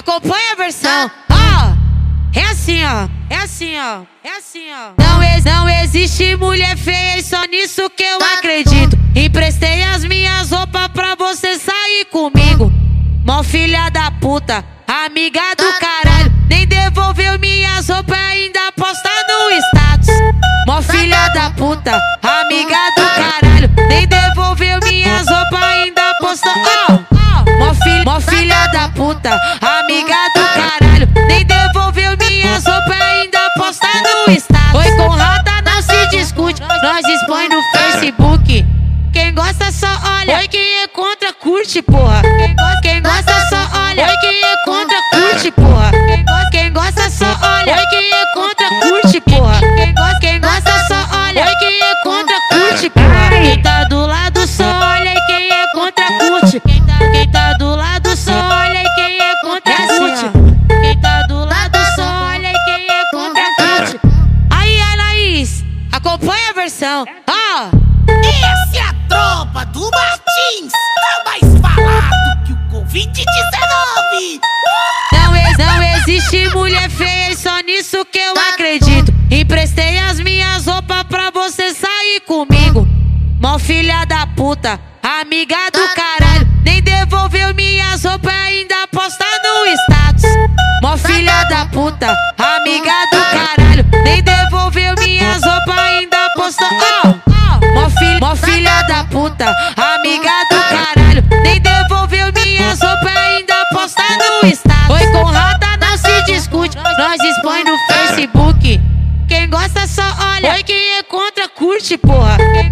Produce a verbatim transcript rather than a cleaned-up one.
acompanha a versão. Ó, é assim, ó, é assim, ó, é assim, ó. Não, ex não existe mulher feia e só nisso que eu acredito. Emprestei as minhas roupas pra você sair comigo. Mó filha da puta, amiga do caralho. Nem devolveu minhas roupas, ainda posta no status. Mó filha da puta, amiga do caralho. Nem devolveu minhas roupas, ainda posta. Oh, oh. Mó, fi mó filha da puta, amiga do caralho. Nem devolveu minhas roupas, ainda posta no status. Oi, com rata não se discute, nós expõe no Facebook. Quem gosta só olha, oi, quem é contra curte, porra. Quem gosta, quem gosta só olha, oi, quem é contra curte, porra. Quem gosta, quem gosta só olha, oi, quem é contra curte, porra. Quem gosta, quem gosta só olha, oi, quem é contra curte, porra. Quem tá do lado só olha e quem é contra curte. Quem tá, quem tá do lado só olha e quem é contra curte. Quem tá do lado só olha e quem é contra curte. Aí, Anaís, acompanha a versão. Ó, essa é a tropa do Martins, tá mais falado que o Covid dezenove. Não, ex não existe mulher feia e só nisso que eu acredito. Emprestei as minhas roupas pra você sair comigo. Mó filha da puta, amiga do caralho. Nem devolveu minhas roupas, ainda posta no status. Mó filha da puta, amiga do caralho. Nem devolveu minhas roupas, ainda posta. Oh, oh. Mó, fi mó filha da puta, amiga do caralho. Nem devolveu minhas roupas, ainda posta no status. Oi, com rata não se discute, nós expõe no Facebook. Quem gosta só olha, oi, quem é contra curte, porra. Quem